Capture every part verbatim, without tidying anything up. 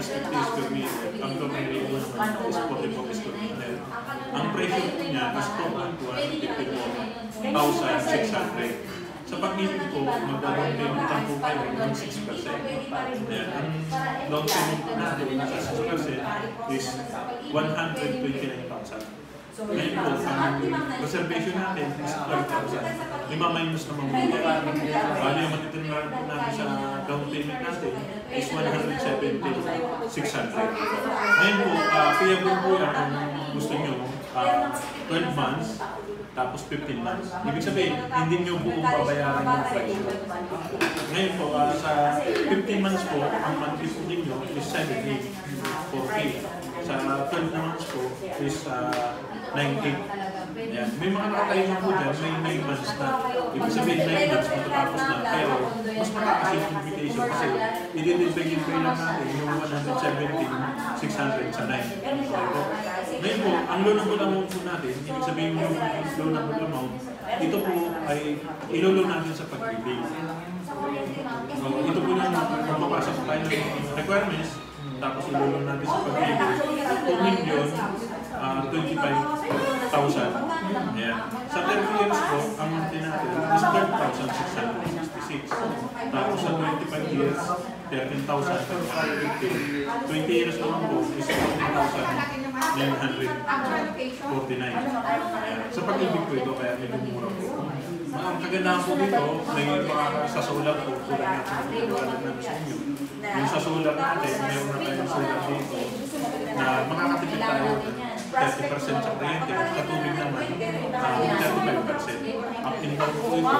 fifty square meter. Ang floor area naman is forty-four square meter. Ang presyo niya is two hundred fifty-four thousand six hundred. Sa pag-ibig po, magdadang payment lang po kayo ng six percent. Ang down payment po natin sa six percent is one hundred twenty-nine thousand. Ngayon po, ang reservation natin is twelve thousand. Lima minus na mamaya. Bali yung matitirahan po natin sa down payment natin is one hundred seventy thousand six hundred. Ngayon po, uh, payable po yan kung gusto nyo uh, twelve months tapos fifteen months. Ibig sabihin, hindi nyo po babayaran yung price. Ngayon po, uh, sa fifteen months po, ang monthly po ninyo is seven eight four K. Sa twelve months po is uh, nine K. Ayan. May mga nakatayo po dyan, may nine months na. Ibig sabihin, nine months matatapos na. Pero mas matakas yung invitation kasi i-deliver lang natin yung one hundred seventy, six hundred sa nine. Ngayon po, ang loanable amount po natin, ibig sabihin yung loanable amount, ito po ay ilolo natin sa pag-ibig. So, ito po na mapapasok tayo ng requirements, tapos ilolo natin sa pag-ibig. two million twenty-five thousand. Ayan. Sa thirty years po, ang monthly natin is twelve thousand six hundred sixty-six. Tapos sa twenty-five years, thirteen thousand fifty. twenty years naman po is fourteen thousand nine hundred forty-nine. Sa pag-ibig po ito, kaya medyo mura po. Ang kagandahan po dito, may mga sa solar po, tulad nga sa pagkakalag namin sa inyo. Yung sa solar natin, mayroon na tayong solar dito na makakatipid tayo thirty percent sa kuryente at sa tubig naman uh, thirty-five percent. Up and down po ito.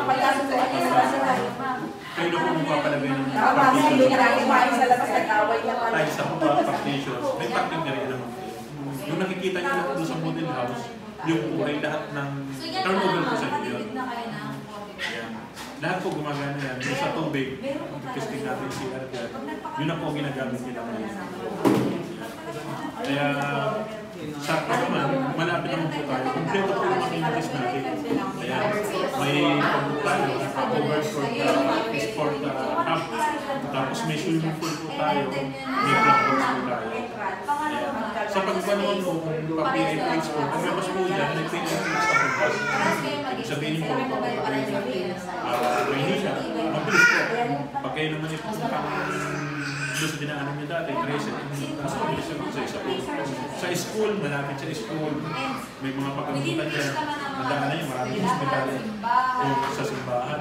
Kayo na po magpapalagay ng partitions. Tayo sa mga partitions, may parking area naman po. Yung nakikita nyo lang doon sa model house, yung kulay lahat ng turnover po sa inyo. Lahat po gumagana yan. Yung sa tubig, testing natin si C R dyan, yun na po ginagamit nila ngayon. Kaya sa akin naman, malapit naman po tayo. Kompleto po yung amenities natin. Kaya may pagod tayo, oversport uh, sport uh, hub. Tapos may swimming pool po tayo, may blackboards po tayo. Kaya, sa pagkuha naman po, kung pa-P I Ps po, kung may mas po dyan, nag-P I Ps sa pagkas. Sabihin po, kapag kayo siya, mabilis po. Pag kayo naman ito, doon sa dinaanan niyo dati, reset sa isa po. Sa school, malapit sa school, may mga pagkamutan dyan. Nadaan na yun, maraming hospital o sa simbahan.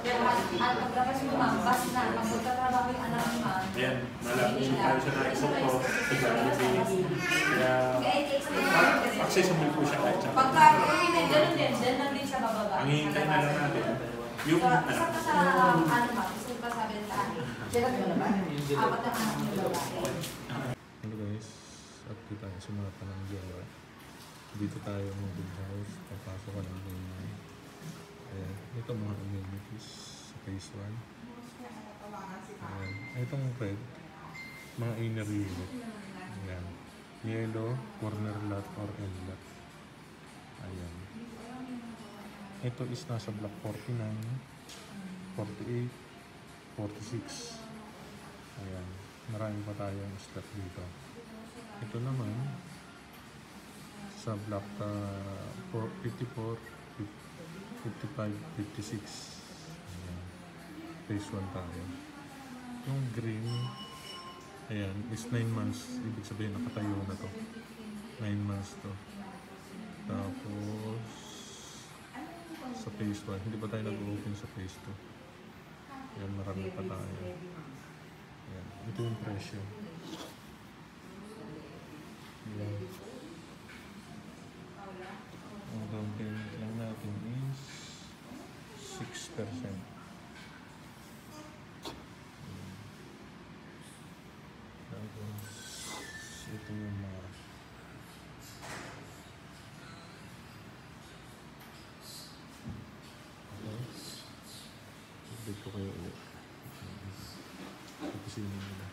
Ayan, malapit siya tayo sa naisok po, sa Jollibee. Kaya, accessible po siya kahit sa pagka ganun din, dyan lang din siya bababa. ang hihintay na lang natin, yung ano, isa pa sa ano ma, gusto pa sabi ng tahan. Siya lang ba? Apat na anak yung babae. Hello guys, update tayo sa mga panang jowa. Dito tayo model house, papasok ka ng main. Ayan, ito mga amenities sa phase one. Ayan, itong red, mga inner unit. Ayan, yellow, corner lot or end lot. Ayan. Ito is nasa block forty-nine, forty-eight, forty-six. Ayan. Marami pa tayong slot dito. Ito naman sa block uh, fifty-four, fifty-five, fifty-six. Ayan. Phase one tayo. Yung green, ayan, is nine months. Ibig sabihin nakatayo na to. nine months to. Tapos sa phase one, hindi pa tayo nag-open sa phase two. Ayan, marami pa tayo. Ayan, ito yung presyo. Ayan. Ang down payment lang natin is six percent. Tapos ito yung mga dito kayo ulit. Tapos yun nila.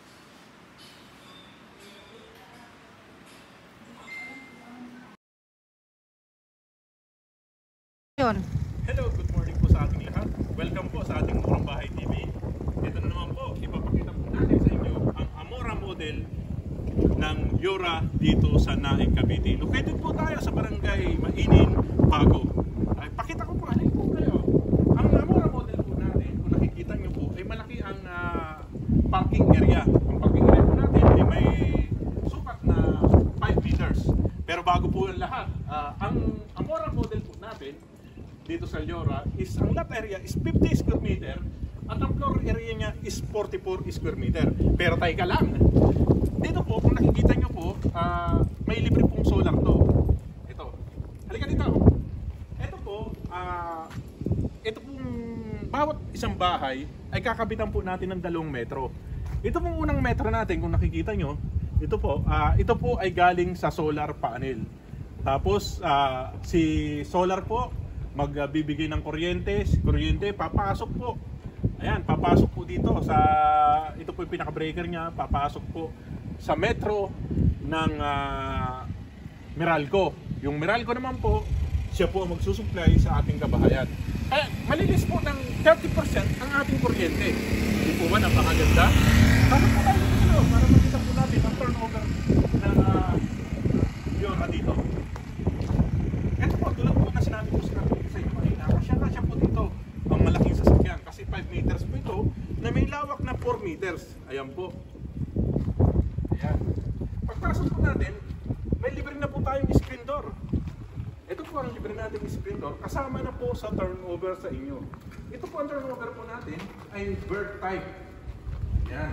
Hello, good morning po sa ating lahat. Welcome po sa ating Murang Bahay T V. Ito na naman po, ipapakita po natin sa inyo ang Amora model ng Yora dito sa Naik, Cavite. Located po tayo sa barangay Mainin, Bago. Ay, pakita ko po, alin po kayo. Ang Amora model po natin, kung nakikita nyo po, ay malaki ang uh, parking area. Ang parking area po natin ay may sukat na five meters. Pero bago po ang lahat, uh, ang Amora model po natin dito sa Yora is ang lot area is fifty square meter at ang floor area niya is forty-four square meter. Pero tayo ka lang. Dito po, kung nakikita nyo po, uh, may libre pong solar to. Ito. Halika dito. Ito po, uh, ito pong bawat isang bahay ay kakabitan po natin ng dalawang metro. Ito pong unang metro natin, kung nakikita nyo, ito po, uh, ito po ay galing sa solar panel. Tapos, uh, si solar po, magbibigay ng kuryente, si kuryente, papasok po. Ayan, papasok po dito sa, ito po yung pinaka-breaker niya, papasok po sa metro ng uh, Meralco. Yung Meralco naman po, siya po ang magsusupply sa ating kabahayan. Kaya malinis po ng thirty percent ang ating kuryente. Hindi po ba napakaganda? Para po tayo dito, para makita po natin ang turnover ng uh, Yora dito. Ito po, tulad po na sinabi ko sa inyo kanina, kasya-kasya po dito ang malaking sasakyan. Kasi five meters po ito na may lawak na four meters. Ayan po. Ayan. Pagpasok po natin, may libre na po tayong screen door. Ito po ang libre natin screen door. Kasama na po sa turnover sa inyo. Ito po ang turnover po natin ay bird type. Ayan.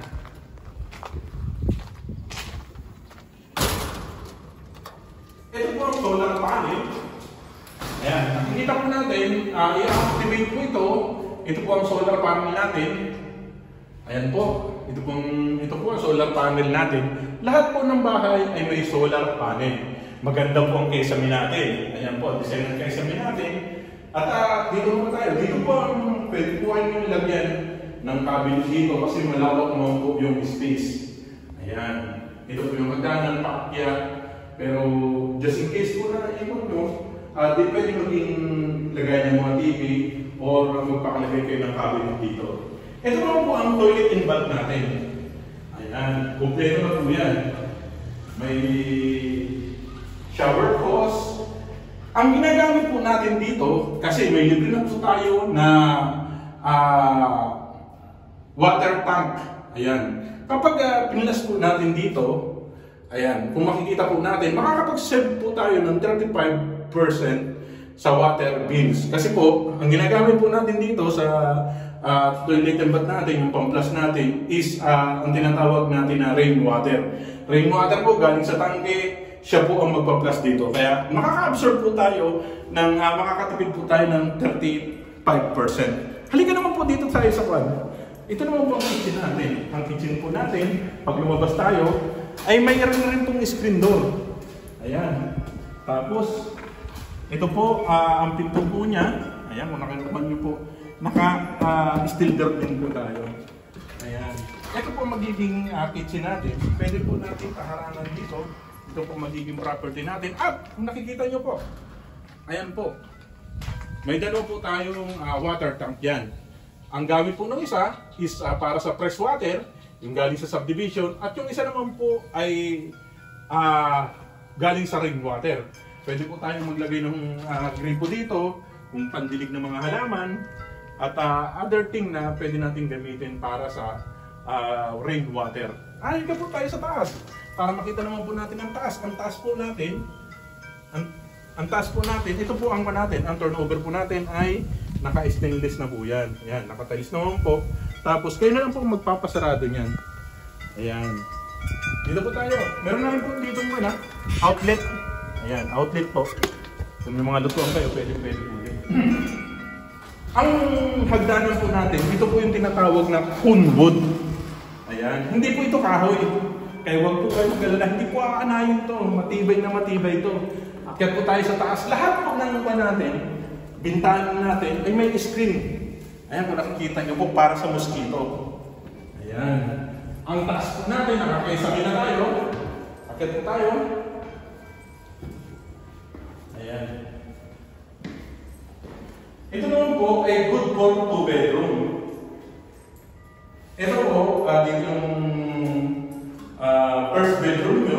Ito po ang solar panel. Ayan. Nakikita po natin, uh, i-activate po ito. Ito po ang solar panel natin. Ayan po. Ito po, ito po ang solar panel natin. Lahat po ng bahay ay may solar panel. Maganda po ang kesame natin. Ayan po, design ng kesame natin. At uh, dito po tayo. Dito po ang pwede po kayo yung lagyan ng cabinet dito kasi malawak naman po yung space. Ayan. Ito po yung magdanang pakya. Pero just in case po na ikot nyo, uh, di pwede maging lagay ng mga T V or magpakalagay kayo ng cabinet dito. Ito naman po ang toilet and bath natin. Ayan. Kompleto na po yan. May shower hose. Ang ginagamit po natin dito, kasi may libre na po tayo na uh, water tank. Ayan. Kapag uh, pinilas po natin dito, ayan, kung makikita po natin, makakapag-save po tayo ng thirty-five percent sa water bills. Kasi po, ang ginagamit po natin dito sa uh, toilet and bath natin, yung pang-flush natin, is uh, ang tinatawag natin na rainwater. Rainwater po galing sa tangke, siya po ang magpa-plus dito. Kaya makaka-absorb po tayo, ng, uh, makakatipid po tayo ng thirty-five percent. Halika naman po dito tayo sa kwan. Ito naman po ang kitchen natin. Ang kitchen po natin, pag lumabas tayo, ay mayroon na rin pong screen door. Ayan. Tapos, ito po, uh, ang pinto po niya. Ayan, kung nakikita niyo po, naka-steel uh, door din po tayo. Ayan. Ito po magiging uh, kitchen natin. Pwede po natin kaharanan dito. Ito po magiging property natin. At kung nakikita nyo po, ayan po, may dalawa po tayong uh, water tank yan. Ang gamit po ng isa is uh, para sa fresh water, yung galing sa subdivision, at yung isa naman po ay uh, galing sa rainwater. Pwede po tayong maglagay ng uh, gripo dito, kung pandilig ng mga halaman, at uh, other thing na pwede natin gamitin para sa uh, rainwater. Ayun ka po tayo sa taas. Para makita naman po natin ang taas. Ang taas po natin, ang, ang taas po natin, ito po ang pa natin, ang turnover po natin ay naka-stainless na po yan. Ayan, nakatiles naman po. Tapos kayo na lang po magpapasarado niyan. Ayan. Dito po tayo. Meron na rin po dito mo na outlet. Ayan, outlet po. Kung may mga lutuan kayo, pwede pwede po din. Ang hagdanan po natin, dito po yung tinatawag na kunwood. Ayan, hindi po ito kahoy. Kaya huwag po kayo mag-alala, hindi po aanayin ito, matibay na matibay ito. Akyat po tayo sa taas, lahat po ng pa natin, bintana natin, ay may screen. Ayan po, nakikita nyo po para sa mosquito. Ayan. Ang taas po natin, nakakaisabi na tayo. Akyat po tayo. Ayan. Ito naman po ay good for two bedroom. Ito po, uh, dito yung Uh, first bedroom nyo,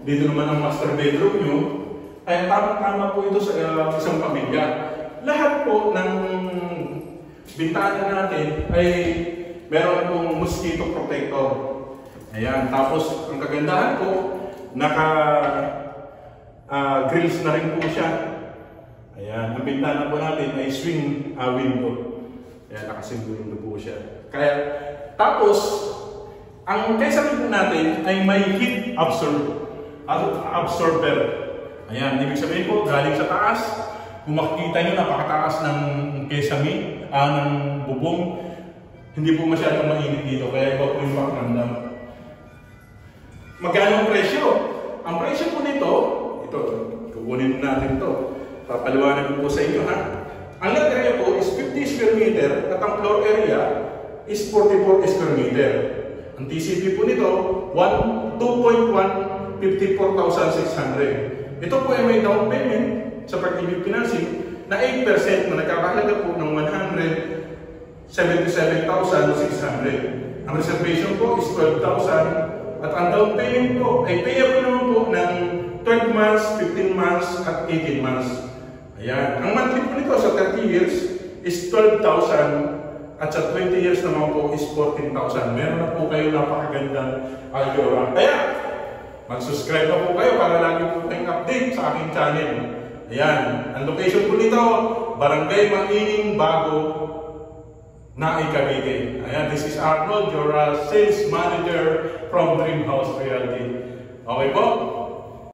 Dito naman ang master bedroom nyo. Ay tama-tama po ito sa uh, isang pamilya. Lahat po ng bintana natin ay meron pong mosquito protector. Ayan. Tapos ang kagandahan po, naka uh, grills na rin po siya. Ayan. Ang bintana po natin ay swing uh, window. Ayan. Nakasiguro po siya. Kaya, tapos, ang kaysa po natin ay may heat absorb, absorber. Ayan, ibig sabihin po, galing sa taas, kung makikita nyo, napakataas ng kesame, ah, ng bubong, hindi po masyadong mainit dito, kaya iba po yung pakiramdam. Magkano ang presyo? Ang presyo po nito, ito, kukunin natin ito. Papaliwanag ko po sa inyo, ha? Ang lot area po is fifty square meter at ang floor area is forty-four square meter. Ang T C P po nito, two point one five four thousand six hundred. Ito po ay may down payment sa pag-ibig financing na eight percent na nagkakahalaga po ng one hundred seventy-seven thousand six hundred. Ang reservation po is twelve thousand at ang down payment po ay payable naman po ng twelve months, fifteen months at eighteen months. Ayan. Ang monthly po nito sa thirty years is twelve thousand at sa twenty years naman po is fourteen thousand. Meron na po kayo napakagandang Alcora. Kaya, mag-subscribe na po kayo para lagi po kayong update sa aking channel. Ayan. Ang location po nito, Barangay Mangining, Bago, Naay, Cavite. Ayan. This is Arnold, your uh, sales manager from Dream House Realty. Okay po?